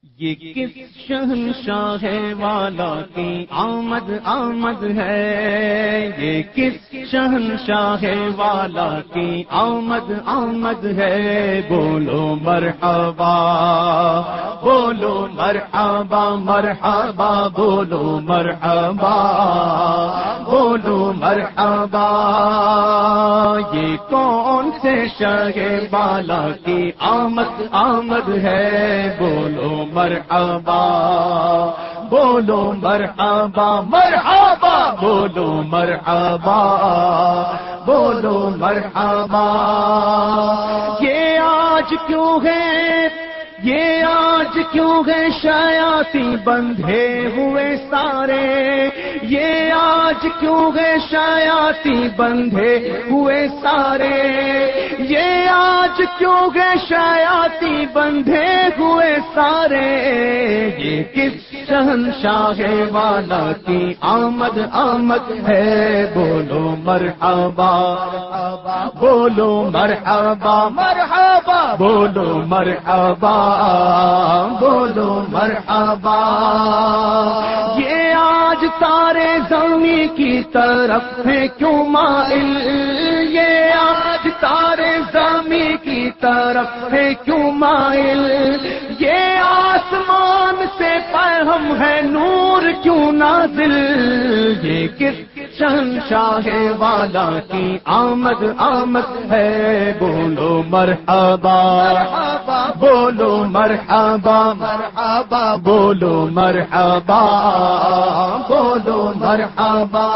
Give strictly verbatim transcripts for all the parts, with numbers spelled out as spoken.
یہ کس شہنشاہ والا کی آمد آمد ہے، یہ کس شہنشاہ والا کی آمد آمد ہے، بولو مرحبا بولو مرحبا مرحبا بولو مرحبا بولو مرحبا۔ یہ کون سے شاہ والا کی آمد آمد ہے، بولو مرحبا بولو مرحبا مرحبا بولو مرحبا بولو مرحبا۔ یہ آج کیوں ہے یہ آج کیوں ہے شیاطین بندھے ہوئے سارے، یہ آج کیوں ہے شیاطین بندھے ہوئے سارے، یہ آج کیوں ہے شیاطین بندھے ہوئے سارے، یہ کس شہنشاہ والا کی آمد آمد ہے، بولو مرحبا بولو مرحبا مرحبا بولو مرحبا بولو مرحبا۔ یہ آج تارے زمین کی طرف ہے کیوں مائل، یہ آج تارے زمین کی طرف ہے کیوں مائل، یہ آسمان سے پیغام ہے نور کیوں نازل، یہ کس شہنشاہ والا کی آمد آمد ہے، بولو مرحبا بولو مرحبا مرحبا بولو مرحبا بولو مرحبا۔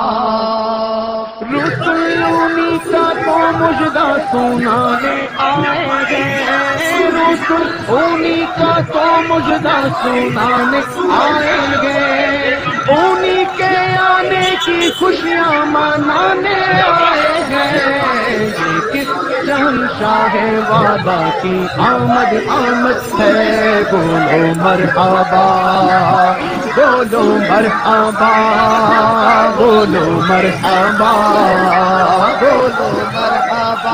رسول انہی کا تو مجدہ سنانے آئے گے، رسول انہی کا تو مجدہ سنانے آئے گے، انہی کے آنے کی خوشیاں منانے آئے ہیں، یہ کس شہنشاہ والا کی آمد آمد ہے، بولو مرحبا بولو مرحبا بولو مرحبا بولو مرحبا۔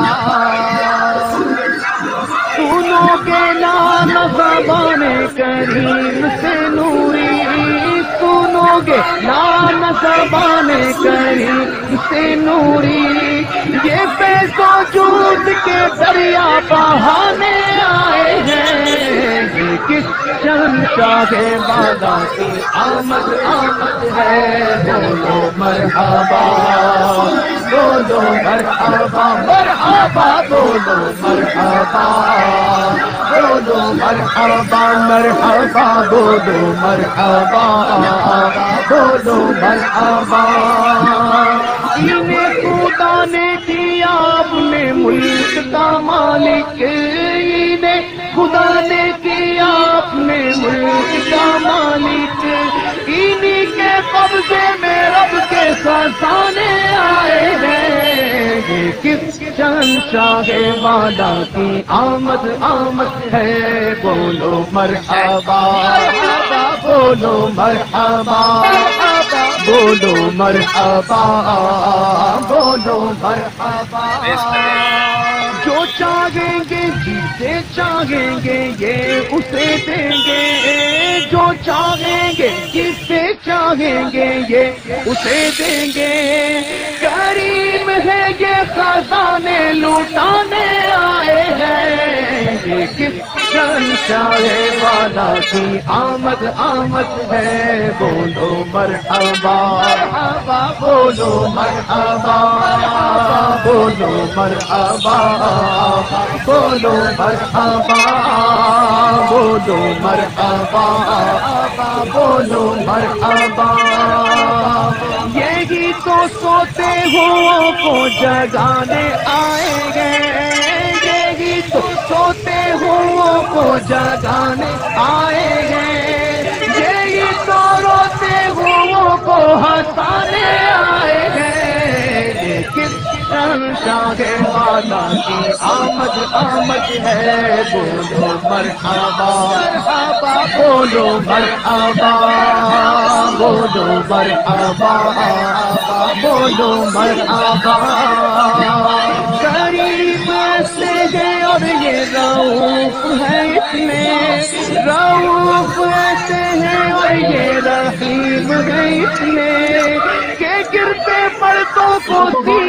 سنو گے نام زبان کریم سے نوری، سنو گے نام زبان کریم سے نوری، یہ فیض و جود کے دریا بہانے آئے ہیں، یہ کس شہنشاہ والا کی آمد آمد ہے، بولو مرحبا بولو مرحبا مرحبا بولو مرحبا بولو مرحبا مرحبا بولو مرحبا بولو مرحبا۔ انہیں خدا نے کیا اپنے ملک کا مالک، انہیں خدا نے کیا اپنے ملک کا مالک، انہی کے قبضے میں رب کے خزانے آئے ہیں، یہ کس شہنشاہ والا کی آمد آمد ہے، بولو مرحبا بولو مرحبا بولو مرحبا بولو مرحبا۔ جو چاہیں گے جسے چاہیں گے یہ اسے دیں گے، جو چاہیں گے جسے چاہیں گے یہ اسے دیں گے، کریم ہے یہ خزانے لوٹانے آئے ہیں، یہ کس شہنشاہ والا کی آمد آمد ہے، بولو مرحبا بولو مرحبا بولو مرحبا بولو مرحبا بولو مرحبا بولو مرحبا۔ یہی تو سوتے ہوں کو جگانے آئیں گے، یہی تو سوتے ہوں کو جگانے آئے ہیں، یہی تو روتے ہوں کو ہنسانے آئے ہیں، یہ کس شہنشاہ والا کی آمد آمد ہے، بولو مرحبا بولو مرحبا بولو مرحبا بولو مرحبا۔ قریب سے ہے اور یہ رؤوف ہے اتنے رؤوف ہیں اور یہ رحیم ہے اتنے کہ گرتے پردوں کو